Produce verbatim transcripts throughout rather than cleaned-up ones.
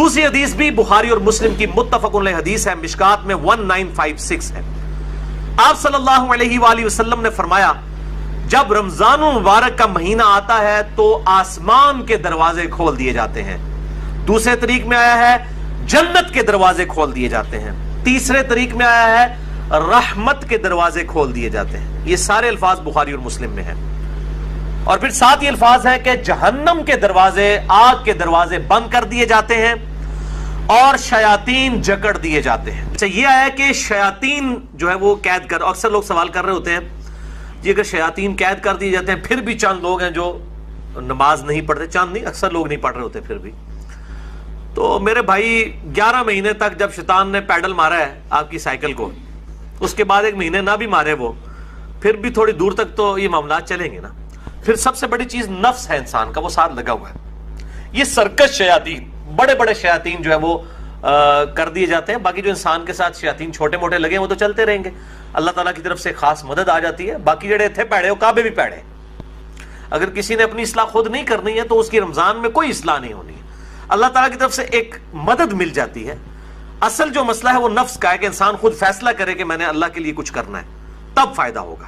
دوسری حدیث بھی بخاری اور مسلم کی متفق علیہ حدیث ہے، مشکات میں انیس سو چھپن ہے۔ آپ صلی اللہ علیہ وآلہ وسلم نے فرمایا جب رمضان المبارک کا مہینہ آتا ہے تو آسمان کے دروازے کھول دیے جاتے ہیں۔ دوسرے طریق میں آیا ہے جنت کے دروازے کھول دیے جاتے ہیں۔ تیسرے طریق میں آیا ہے رحمت کے دروازے کھول دیے جاتے ہیں۔ یہ سارے الفاظ بخاری اور مسلم میں ہیں۔ اور پھر ساتھ یہ الفاظ ہیں کہ جہنم کے دروازے، آگ کے دروازے بند کر دیے جاتے ہیں اور شیاطین جکڑ دیے جاتے ہیں۔ اچھا یہ آیا کہ شیاطین جو ہے وہ قید کر، اکثر لوگ سوال کر رہے ہوتے ہیں جی اگر شیاطین قید کر دیے جاتے ہیں پھر بھی چند لوگ ہیں جو نماز نہیں پڑھتے، چند نہیں اکثر لوگ نہیں پڑھ رہے ہوتے پھر بھی، تو میرے بھائی گیارہ مہینے تک جب شیطان نے پیڈل مارا ہے آپ کی سائیکل کو، اس کے بعد ایک مہینے نہ بھی مارے وہ، پھر بھی تھوڑی دور تک تو یہ معاملات چلیں گے نا۔ پھر سب سے بڑی چیز نفس ہے انسان کا، وہ ساتھ لگا ہوا ہے۔ یہ سرکش شیاطین، بڑے بڑے شیاطین جو ہے وہ کر دیے جاتے ہیں، باقی جو انسان کے ساتھ شیاطین چھوٹے موٹے لگے ہیں وہ تو چلتے رہیں گے، اللہ تعالیٰ کی طرف سے خاص مدد آ جاتی ہے۔ باقی جڑے تھے پیڑے وہ کعبے بھی پیڑے، اگر کسی نے اپنی اصلاح خود نہیں کرنی ہے تو اس کی رمضان میں کوئی اصلاح نہیں ہونی ہے، اللہ تعالیٰ کی طرف سے ایک مدد مل جاتی ہے۔ اصل جو مسئلہ ہے وہ نفس کا ہے کہ انسان خود فیصلہ کرے کہ میں نے اللہ کے لیے کچھ کرنا ہے، تب فائدہ ہوگا۔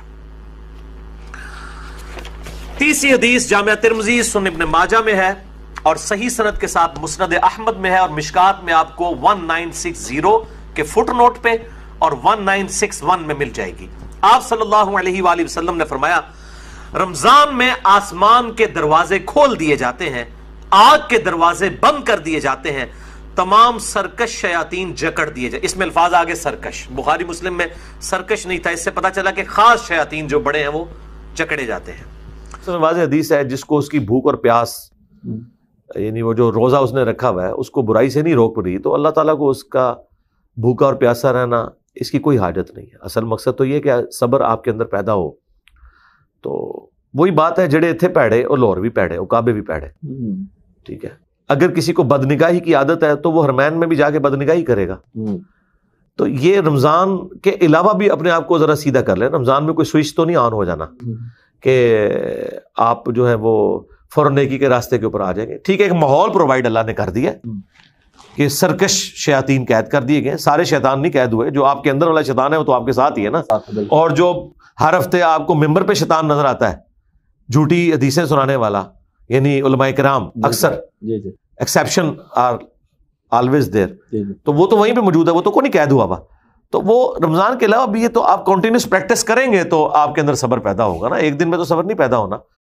تیسری حدیث جامعہ ترمذی، سنن ابن ماجہ میں ہے اور صحیح سند کے ساتھ مسند احمد میں ہے، اور مشکات میں آپ کو انیس سو ساٹھ کے فٹ نوٹ پہ اور انیس سو اکسٹھ میں مل جائے گی۔ آپ صلی اللہ علیہ وآلہ وسلم نے فرمایا رمضان میں آسمان کے دروازے کھول دیے جاتے ہیں، آگ کے دروازے بند کر دیے جاتے ہیں، تمام سرکش شیاطین جکڑ دیے جائے۔ اس میں الفاظ آگے سرکش، بخاری مسلم میں سرکش نہیں تھا، اس سے پتا چلا کہ خاص شیاطین جو بڑے ہیں وہ جکڑے جاتے ہیں۔ واضح حدیث ہے جس کو اس کی بھوک اور پیاس، یعنی وہ جو روزہ اس نے رکھا ہوا ہے اس کو برائی سے نہیں روک رہی، تو اللہ تعالیٰ کو اس کا بھوکا اور پیاسا رہنا اس کی کوئی حاجت نہیں ہے۔ اصل مقصد تو یہ کہ صبر آپ کے اندر پیدا ہو۔ تو وہی بات ہے جڑے تھے پیڑے اور لاہور بھی پیڑے اور کعبے بھی پیڑے، ٹھیک ہے۔ اگر کسی کو بدنگاہی کی عادت ہے تو وہ حرمین میں بھی جا کے بدنگاہی کرے گا۔ تو یہ رمضان کے علاوہ بھی اپنے آپ کو ذرا سیدھا کر لیں، رمضان میں کوئی سوئچ تو نہیں آن ہو جانا کہ آپ جو ہے وہ فوراً نیکی کے راستے کے اوپر آ جائیں گے۔ ٹھیک ہے، ایک ماحول پرووائڈ اللہ نے کر دیا کہ سرکش شیاطین قید کر دیے گئے، سارے شیطان نہیں قید ہوئے، جو آپ کے اندر والا شیطان ہے وہ تو آپ کے ساتھ ہی ہے نا۔ اور جو ہر ہفتے آپ کو ممبر پہ شیطان نظر آتا ہے جھوٹی حدیثیں سنانے والا، یعنی علماء کرام اکثر ایکسیپشن آر آلویز دیر، تو وہ تو وہیں پہ موجود ہے، وہ تو کوئی نہیں قید ہوا ہوا۔ تو وہ رمضان کے علاوہ بھی یہ تو آپ کنٹینیوس پریکٹس کریں گے تو آپ کے اندر صبر پیدا ہوگا نا، ایک دن میں تو صبر نہیں پیدا ہونا۔